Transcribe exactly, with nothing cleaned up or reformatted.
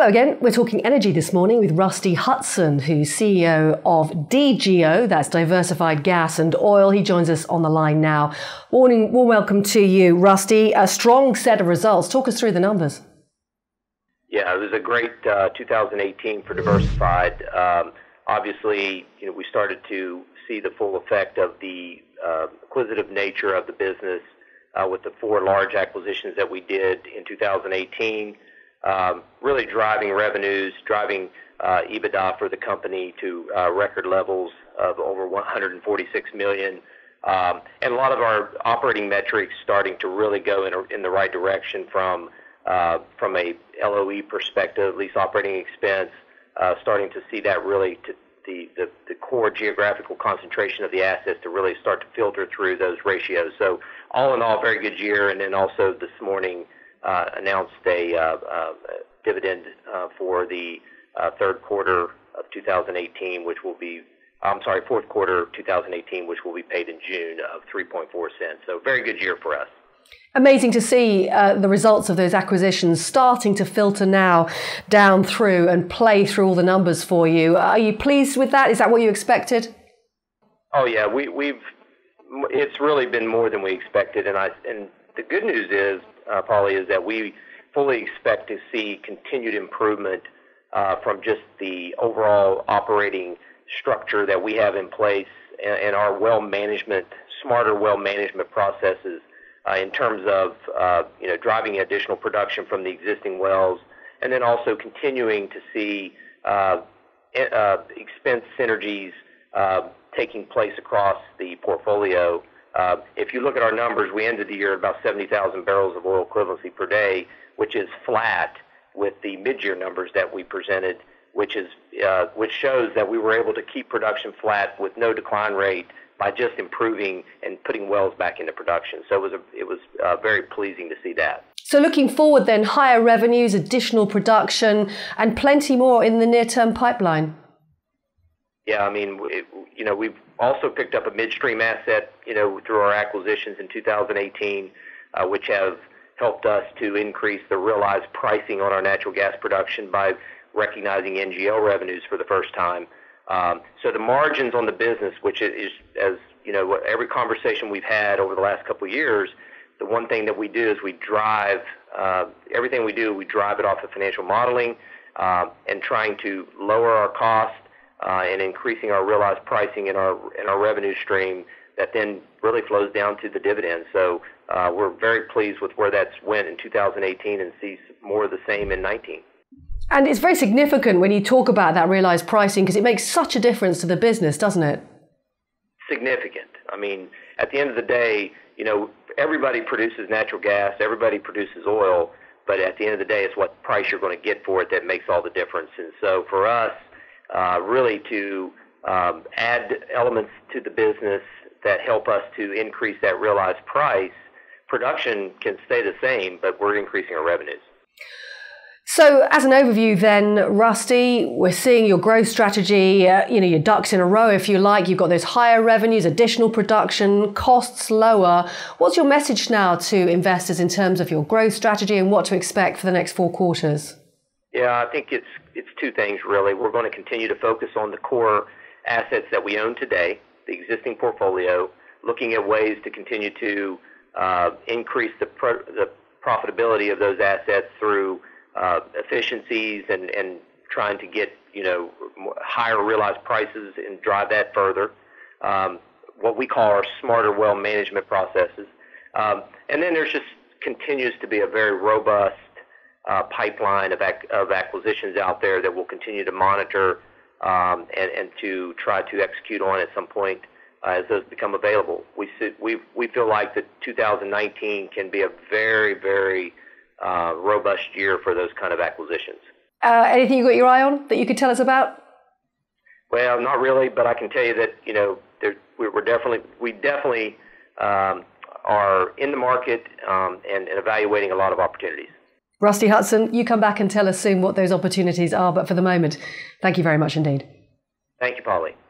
Hello again. We're talking energy this morning with Rusty Hutson, who's C E O of D G O, that's Diversified Gas and Oil. He joins us on the line now. Warning, warm welcome to you, Rusty. A strong set of results. Talk us through the numbers. Yeah, it was a great uh, two thousand eighteen for Diversified. Um, obviously, you know, we started to see the full effect of the uh, acquisitive nature of the business uh, with the four large acquisitions that we did in two thousand eighteen. Um, really driving revenues, driving uh, EBITDA for the company to uh, record levels of over one hundred forty-six million dollars. Um, and a lot of our operating metrics starting to really go in, a, in the right direction from uh, from a L O E perspective, lease operating expense, uh, starting to see that really to the, the, the core geographical concentration of the assets to really start to filter through those ratios. So all in all, very good year. And then also this morning, Uh, announced a uh, uh, dividend uh, for the uh, third quarter of two thousand eighteen, which will be, I'm sorry, fourth quarter of two thousand eighteen, which will be paid in June of three point four cents. So very good year for us. Amazing to see uh, the results of those acquisitions starting to filter now down through and play through all the numbers for you. Are you pleased with that? Is that what you expected? Oh yeah, we, we've. It's really been more than we expected, and I and the good news is, Uh, Polly, is that we fully expect to see continued improvement uh, from just the overall operating structure that we have in place and, and our well management, smarter well management processes uh, in terms of uh, you know driving additional production from the existing wells, and then also continuing to see uh, uh, expense synergies uh, taking place across the portfolio. Uh, if you look at our numbers, we ended the year at about seventy thousand barrels of oil equivalency per day, which is flat with the mid-year numbers that we presented, which is uh, which shows that we were able to keep production flat with no decline rate by just improving and putting wells back into production. So it was a, it was uh, very pleasing to see that. So looking forward then, higher revenues, additional production, and plenty more in the near-term pipeline. Yeah, I mean, it, you know, we've also picked up a midstream asset, you know, through our acquisitions in two thousand eighteen, uh, which have helped us to increase the realized pricing on our natural gas production by recognizing N G L revenues for the first time. Um, so the margins on the business, which is, as you know, every conversation we've had over the last couple of years, the one thing that we do is we drive, uh, everything we do, we drive it off of financial modeling uh, and trying to lower our costs, Uh, and increasing our realized pricing in our in our revenue stream that then really flows down to the dividend. So uh, we're very pleased with where that's went in two thousand eighteen and see more of the same in nineteen. And it's very significant when you talk about that realized pricing because it makes such a difference to the business, doesn't it? Significant. I mean, at the end of the day, you know, everybody produces natural gas, everybody produces oil, but at the end of the day, it's what price you're going to get for it that makes all the difference. And so for us, Uh, really to um, add elements to the business that help us to increase that realized price. Production can stay the same, but we're increasing our revenues. So as an overview then, Rusty, we're seeing your growth strategy, uh, you know, your ducks in a row, if you like. You've got those higher revenues, additional production, costs lower. What's your message now to investors in terms of your growth strategy and what to expect for the next four quarters? Yeah, I think it's it's two things, really. We're going to continue to focus on the core assets that we own today, the existing portfolio, looking at ways to continue to uh, increase the, pro- the profitability of those assets through uh, efficiencies and, and trying to get, you know, higher realized prices and drive that further, um, what we call our smarter well management processes. Um, and then there's just continues to be a very robust Uh, pipeline of, ac- of acquisitions out there that we'll continue to monitor um, and, and to try to execute on at some point uh, as those become available. We we we feel like that two thousand nineteen can be a very very uh, robust year for those kind of acquisitions. Uh, anything you got your eye on that you could tell us about? Well, not really, but I can tell you that you know there, we're definitely we definitely um, are in the market um, and, and evaluating a lot of opportunities. Rusty Hutson, you come back and tell us soon what those opportunities are. But for the moment, thank you very much indeed. Thank you, Polly.